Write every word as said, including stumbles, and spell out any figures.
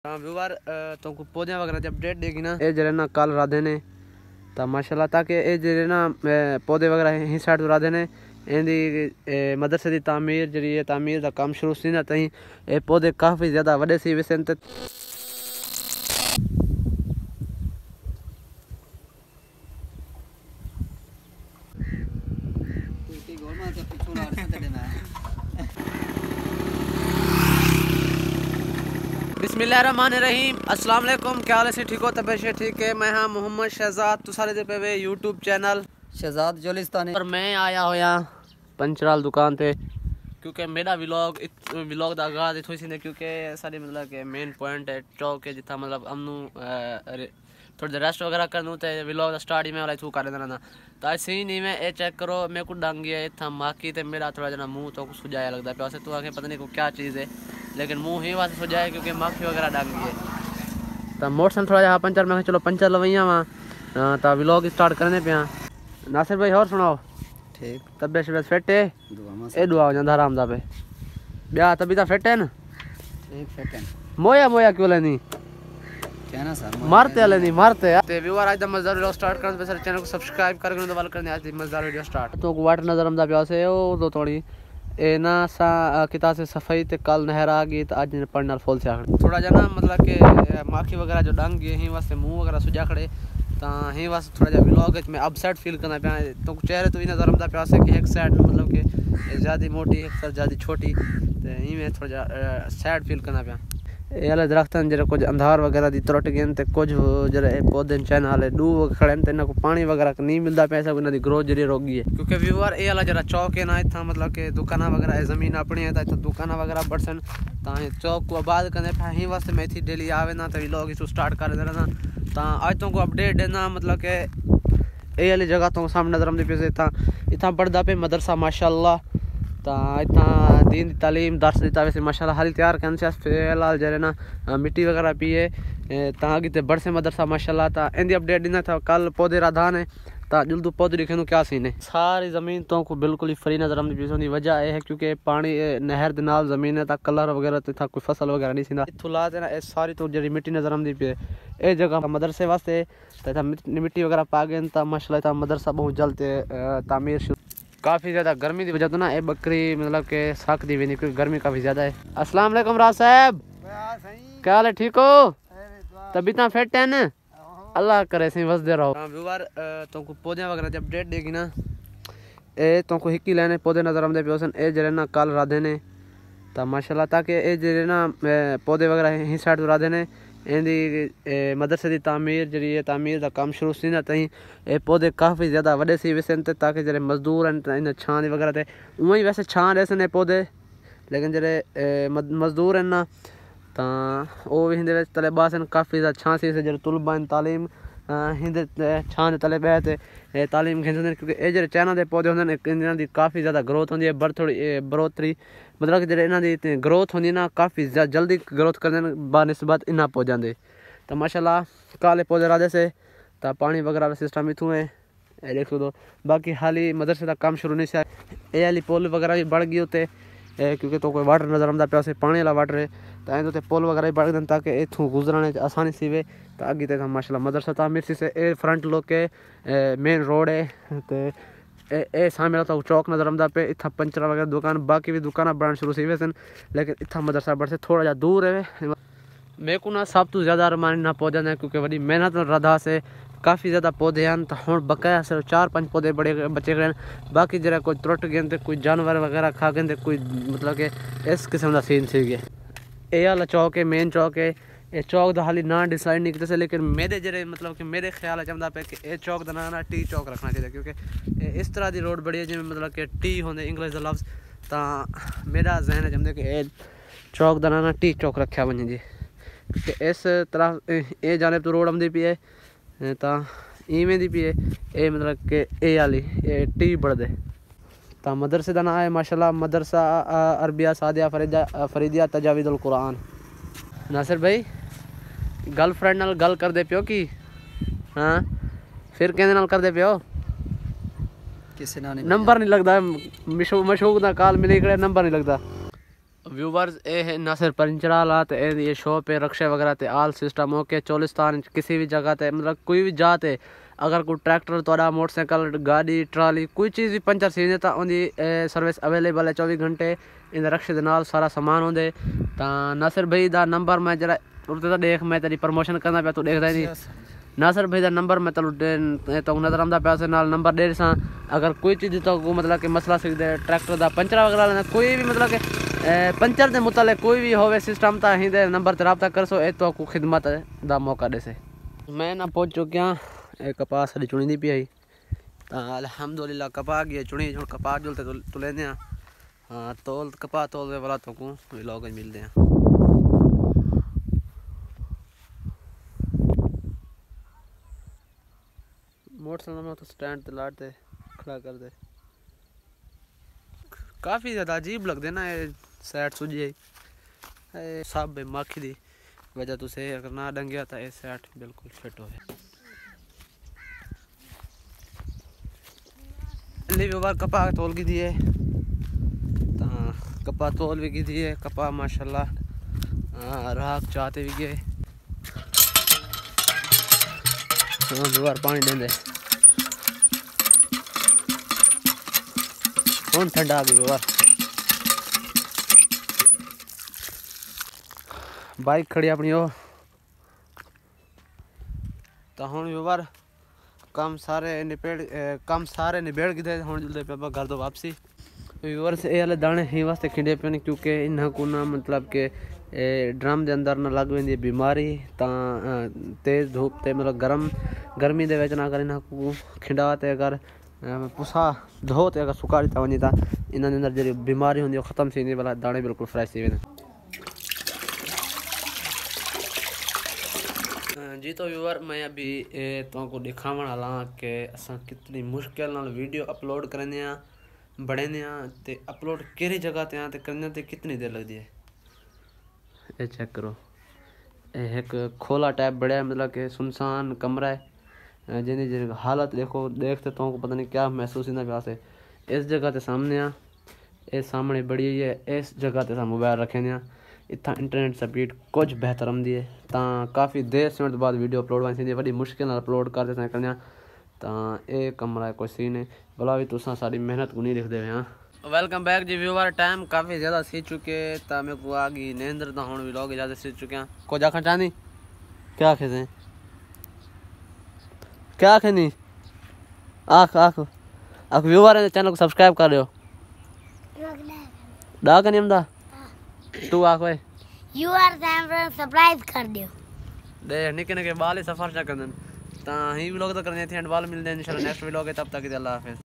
हाँ व्यूवर तुमको पौधे वगैरह जब अपडेट देगी ना ये जरे ना कल राधे ने तो माशाल्लाह ताकि ये जरे ना पौधे वगैरह ही साइड राधे ने इंदी मदरसे की तामीर जी है तामीर का काम शुरू सी ना तई ये पौधे काफ़ी ज़्यादा वडे सी वैसे तो बिस्मिल्लाहिर्रहमानिर्रहीम अस्सलाम वालेकुम क्या हाल है ठीक हो तबीयत से ठीक है। मैं हाँ मोहम्मद शहजाद तू सारे दे पे यूट्यूब चैनल शहजाद जोलिस्तानी और मैं आया होया पंचराल दुकान पे क्योंकि मेरा व्लॉग व्लॉग का आगाज इतों ही क्योंकि सारी मतलब के मेन पॉइंट है चौक है जितना मतलब हमनू थोड़ी देर रेस्ट वगैरह करनू तो व्लॉग स्टार्ट ही मैं वाला इतू कर देना तो ऐसे ही नहीं मैं ये चेक करो मेरे को डंग गया इतना माकी तो मेरा थोड़ा जना मुँह तो सुझाया लगता है वैसे तो आगे पता नहीं को क्या चीज़ है लेकिन मुँह ही वास्ते सुझाया क्योंकि माखी वगैरह डंग गई तो मोटरसाइकिल थोड़ा जहाँ पंचर मैं चलो पंचर लवैया वहाँ तो व्लॉग स्टार्ट करने पे नासिर भाई और सुनाओ ठीक तबियत शबियत फिट है ए दुआ हो जाता आराम दा पे ब्याह तभी तो फिट है ना ठीक फिट है मोया मोया क्यों लेनी क्या ना सर मारते वाले नहीं मारते ते व्यूअर आज दा मजेदार वीडियो स्टार्ट करने पे सर चैनल को सब्सक्राइब करके दबाल करने आज दी मजेदार वीडियो स्टार्ट तो वाटर नजर आमदा प्यास है ओ दो थोड़ी ए ना सा किता से सफाई ते कल नहर आ गई तो आज ने पढ़ना फुल से थोड़ा जना मतलब के माखी वगैरह जो डंग गए ही वास्ते मुंह वगैरह सुजा खड़े तो ही वास्ते थोड़ा जा व्लॉग में अपसेट फील करना पिया तो चेहरे तो नजर आमदा प्यास है कि एक साइड मतलब के ज़्यादा मोटी एक साइड ज़्यादा छोटी तो ही में थोड़ा जा सैड फील करना पिया ये वाले दरख्तन जरा कुछ अंधार वगैरह दी त्रुट गए तो कुछ जरा पौधे चैन वाले डू खड़े तो इन्हों को पानी वगैरह नहीं मिलता पैसा इन्हों की ग्रोथ जरी रोगी है क्योंकि व्यूअर ये वाला जरा चौक है ना इतना मतलब कि दुकाना वगैरह जमीन अपनी है तो दुकाना वगैरह बढ़सन तो चौक को आबाद करने पे ही वास्ते मैं इतनी डेली आवे ना तो लोग इसको स्टार्ट कर दे ना तो आज तुमको अपडेट देना मतलब कि ये वाली जगह तो सामने नजर आती पे इतना इतना बढ़ता पे मदरसा माशाल्लाह तो इतना दीन दी तालीम दर्स दिता वैसे माशाल्लाह हाल तैयार करने से फिलहाल जरे ना मिट्टी वगैरह पिए तो आगे तो बढ़ से मदरसा माशाल्लाह तो इंदी अपडेट देना था कल पौधे राधान है तो जल्द पौधे दिखे क्या सीन है सारी ज़मीन तो को बिल्कुल ही फ्री नजर आती पी वजह यह है क्योंकि पानी नहर के नाल ज़मीन है तो कलर वगैरह तो था कोई फसल वगैरह नहीं सीधा इतों ला देना सारी तो जी मिट्टी नजर आती पी ये जगह मदरसे वास्ते तो मिट्टी वगैरह पा गए तो माशाल्लाह मदरसा बहुत जल्द तामीर शुरू काफ़ी ज़्यादा गर्मी की वजह तो ना ये बकरी मतलब के सख दी नहीं क्योंकि गर्मी काफ़ी ज़्यादा है। अस्सलाम वालेकुम राज साहब क्या हाल है ठीक हो तभी तो फिट है ना अल्लाह करे सही बस दे रहो व्यूअर तुमको पौधे वगैरह जब अपडेट देगी ना ये तुमको हिक्की लेने पौधे नजर आमदे पे ए जरे ना कल राधे ने तो माशाल्लाह ताकि ये जरे ना पौधे वगैरह ही साइड राधे ने इंदी मदरसे की तामीर जी है तामीर का काम शुरू सी ना तई ये पौधे काफ़ी ज़्यादा वडे सी वैसे ताकि जरे मजदूर इन छां वगैरह थे उं ही वैसे छां रहे ने पौधे लेकिन जरे मजदूर हैं ना तो वो भी हिंदे तले बासन काफ़ी ज़्यादा छां सी जरे तुलबा तालीम हिंदे छां तले बह तालीम खिंचते क्योंकि ये जो चैना के पौधे होंगे इन्हों की काफ़ी ज़्यादा ग्रोथ होती है बर थोड़ी बढ़ोतरी मतलब कि जो इन्हों की ग्रोथ होंगी ना काफ़ी जल्दी ग्रोथ करते बनस्बत इन्ना पौधे तो माशाल्लाह काले पौधे राधे से तो पानी वगैरह सिस्टम इतों है देख दो बाकी हाल ही मदरसे का काम शुरू नहीं से ये वाली पुल वगैरह भी बढ़ गई होते क्योंकि तो कोई वाटर नजर आता पे पानी वाला वाटर है तो ऐसे तो पुल वगैरह भी बढ़ गए ताकि इतों गुजरने आसानी सी वे तो अगे तो माशाल्लाह मदरसा तामीर सी से ए फ्रंट लोग के मेन रोड है तो ए सामने तो चौक नजर आमदा पे इतना पंचर वगैरह दुकान बाकी भी दुकान बढ़ना शुरू सी वैसे लेकिन इतना मदरसा बढ़ से थोड़ा जा दूर है मेरे को ना सब तो ज़्यादा अरमान ना पौधे हैं क्योंकि बड़ी मेहनत रधा से काफ़ी ज़्यादा पौधे हैं तो हम बकाया सिर्फ चार पांच पौधे बड़े बचे गए बाकी जरा कोई त्रुट गए तो कोई जानवर वगैरह खा गए कोई मतलब कि इस किस्म का सीन सी गया ये वाला चौक है मेन चौक है ये चौक का हाली ना डिसाइड नहीं किया लेकिन मेरे जरे मतलब कि मेरे ख्याल चाहता पे कि ये चौक का ना टी चौक रखना चाहिए क्योंकि इस तरह की रोड बड़ी है जिम्मे मतलब कि टी होंगे इंग्लिश का लफ्ज़ तो मेरा जहन है चाहते कि चौक का ना टी चौक रखा बने जी कि इस तरह ये जाने तो रोड आती पी है तो इवें दी पी है ये मतलब कि ए वाली ये टी बढ़दे तो मदरसे का नाम है माशाल्लाह मदरसा अरबिया सादिया फरीदा फरीदिया तजावीदुल कुरान। नासिर भाई गर्लफ्रेंड नाल गल कर दे पियो कि हाँ फिर कहने नाल कर दे पियो किसी ना नहीं नंबर नहीं लगता मशहूक का कॉल मिले नंबर नहीं लगता व्यूवर्स ये है नासिर पंचर आला ते ये शॉप है रक्शे वगैरह ते आल सिस्टम ओके चोलिस्तान किसी भी जगह ते मतलब कोई भी जाते अगर कोई ट्रैक्टर थोड़ा मोटरसाइकिल गाड़ी ट्राली कोई चीज़ भी पंचर सी तो उनकी सर्विस अवेलेबल है चौबीस घंटे इन रक्शे दे नाल सारा समान होंदे तां नासिर भाई दा नंबर मैं जरा उते देख मैं तेरी प्रमोशन करना पे तू देखदा नहीं नासिर भाई दा नंबर मैं तलू तो नजर आंदा पैसे नाल नंबर दे सा अगर कोई चीज़ तो मतलब कि मसला सीखते ट्रैक्टर दा पंचर वगैरह कोई भी मतलब कि पंचर के मुताले कोई भी होवे सिस्टम तो ही नंबर से रब्ता कर सो ए तो को खिदमत का मौका दे से मैं ना पहुँच चुकिया ए कपास सारी चुनी दी पी आई तो अल्हम्दुलिल्लाह कपा गई चुनी हूँ कपास जुलते तो लेने हाँ तोल कपा तोल वाला तो को लोग मिलते हैं मोटरसाइकिल में तो स्टैंड ते लाट दे खड़ा कर दे काफ़ी ज़्यादा अजीब लगते ना ये सैट सुझी सब मक्खी दी वजह तो से अगर ना डंगिया तो ये सैट बिल्कुल फिट हो बार कपा तोल की दिए तो कपा तोल भी की दिए कपा माशाल्लाह राख चाहते भी गए बार पानी देंदे हूँ ठंडा आ गई बार बाइक खड़ी अपनी हो तो हूँ व्यवहार कम सारे निपेड़ कम सारे निबेड़ गए हूँ जल्दी पे घर तो वापसी व्यवहार से ये दाने ही वास्ते खिंडे पे क्योंकि इन्हें को ना मतलब के ड्रम के अंदर ना लग वी बीमारी ता तेज़ धूप ते मतलब गर्म गर्मी दे विच ना अगर इन्हें को खिंडा ते अगर पुसा धो ते अगर सुका दिता वही तो इन्होंने अंदर जी बीमारी होंगी खत्म थी वाला दाने बिल्कुल फ्रेश थी वे जी तो व्यूअर मैं अभी तुमको दिखावन वाला कि असा कितनी मुश्किल नाल वीडियो अपलोड करने बढ़ने ते अपलोड केड़ी जगह ते ते करने ते कितनी देर लगती है ये चेक करो एक खोला टाइप बड़ा मतलब कि सुनसान कमरा है जिन जी हालत देखो देखते तुमको पता नहीं क्या महसूस ना प्यास है इस जगह ते सामने आ इस सामने बड़ी है इस जगह ते मोबाइल रखे ने इतना इंटरनेट स्पीड कुछ बेहतर आती है तो काफ़ी देर से बाद वीडियो अपलोड वी बड़ी मुश्किल अपलोड करते करने तो ये कमरा है कोई सीन है भला भी तुसा सारी मेहनत को नहीं लिखते हुए हाँ वेलकम बैक जी व्यूअर टाइम काफ़ी ज़्यादा सी चुके तो मेरे को आ गई नींदर तो हूँ भी लोग ज़्यादा सी चुके हैं कुछ आखना चाहनी क्या आखे थे क्या आखे नहीं आख आख आख व्यूअर चैनल को सब्सक्राइब कर रहे हो डा का नियम दा तू आख भाई व्यूअर चैनल सब्सक्राइब कर दियो दे निके निके बाल ही सफर चा करन ता ही व्लॉग तो करने थे एंड बाल मिलते हैं इंशाल्लाह नेक्स्ट व्लॉग है तब तक के लिए अल्लाह हाफिज़।